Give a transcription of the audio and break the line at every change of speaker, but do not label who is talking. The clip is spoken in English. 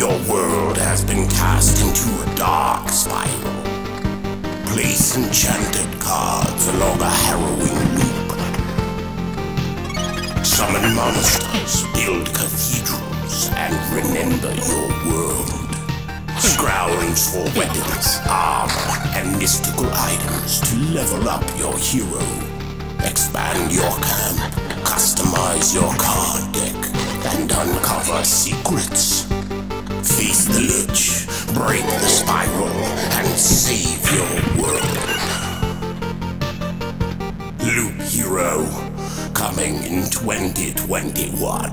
Your world has been cast into a dark spiral. Place enchanted cards along a harrowing loop. Summon monsters, build cathedrals, and remember your world. Scrounge for weapons, armor, and mystical items to level up your hero. Expand your camp, customize your card deck, and uncover secrets. Face the Lich, break the spiral, and save your world. Loop Hero, coming in 2021.